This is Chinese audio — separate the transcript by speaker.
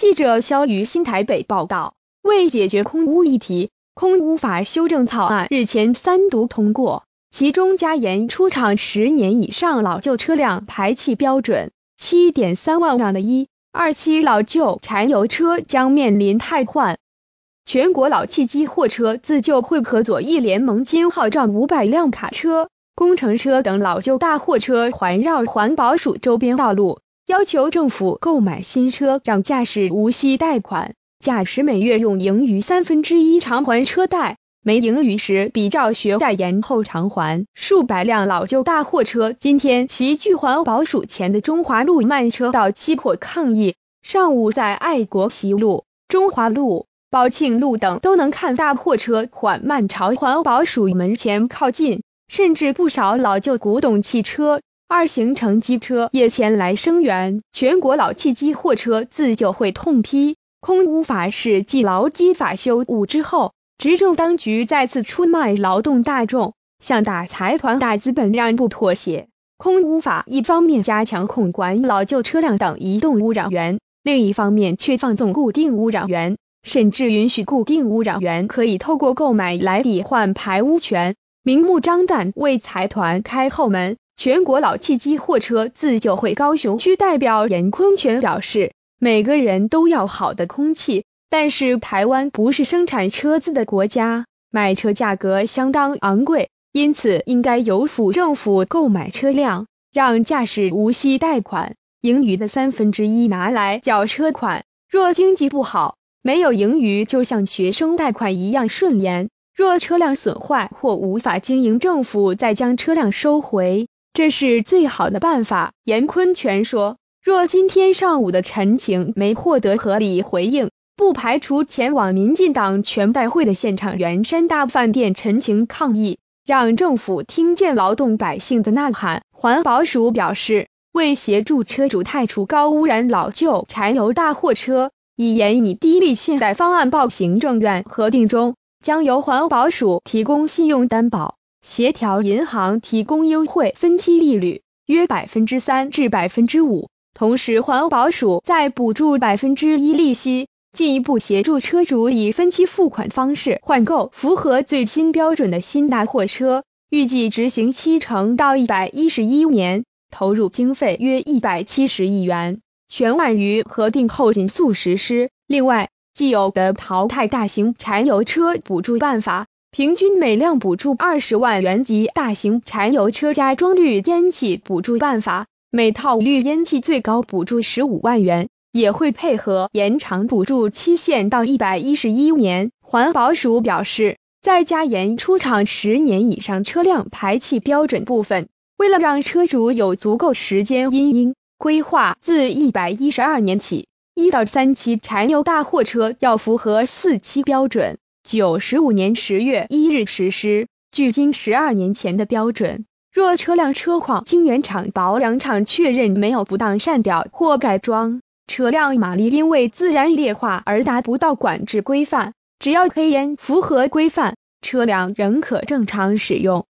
Speaker 1: 记者肖于新台北报道，为解决空污议题，空污法修正草案日前3读通过，其中加严出厂10年以上老旧车辆排气标准， 7.3万辆的1、2期老旧柴油车将面临汰换。全国老汽机货车自救会合作益联盟今号召500辆卡车、工程车等老旧大货车环绕环保署周边道路，要求政府购买新车，让驾驶无息贷款，驾驶每月用盈余1/3偿还车贷，没盈余时比照学贷延后偿还。数百辆老旧大货车今天齐聚环保署前的中华路慢车道击破抗议，上午在爱国西路、中华路、宝庆路等都能看大货车缓慢朝环保署门前靠近，甚至不少老旧古董汽车、2行程机车也前来声援。全国老汽机货车自救会痛批，空污法是继劳基法修5之后，执政当局再次出卖劳动大众，向大财团大资本让步妥协。空污法一方面加强控管老旧车辆等移动污染源，另一方面却放纵固定污染源，甚至允许固定污染源可以透过购买来抵换排污权，明目张胆为财团开后门。全国老汽机货车自救会高雄区代表严坤全表示，每个人都要好的空气，但是台湾不是生产车子的国家，买车价格相当昂贵，因此应该由府政府购买车辆，让驾驶无息贷款，盈余的1/3拿来缴车款。若经济不好，没有盈余就像学生贷款一样顺延，若车辆损坏或无法经营，政府再将车辆收回，这是最好的办法。严坤全说，若今天上午的陈情没获得合理回应，不排除前往民进党全代会的现场圆山大饭店陈情抗议，让政府听见劳动百姓的呐喊。环保署表示，为协助车主汰除高污染老旧柴油大货车，已研拟低利信贷方案报行政院核定中，将由环保署提供信用担保，协调银行提供优惠分期利率，约3%至5%，同时环保署再补助1%利息，进一步协助车主以分期付款方式换购符合最新标准的新大货车，预计执行期程到111年，投入经费约170亿元，全案于核定后尽速实施。另外，既有的淘汰大型柴油车补助办法，平均每辆补助20万元及大型柴油车加装滤烟器补助办法，每套滤烟器最高补助15万元，也会配合延长补助期限到111年。环保署表示，在加严出厂10年以上车辆排气标准部分，为了让车主有足够时间因规划，自112年起，1到3期柴油大货车要符合4期标准，95年10月1日实施，距今12年前的标准。若车辆车况经原厂保养厂确认没有不当善调或改装，车辆马力因为自然劣化而达不到管制规范，只要黑烟符合规范，车辆仍可正常使用。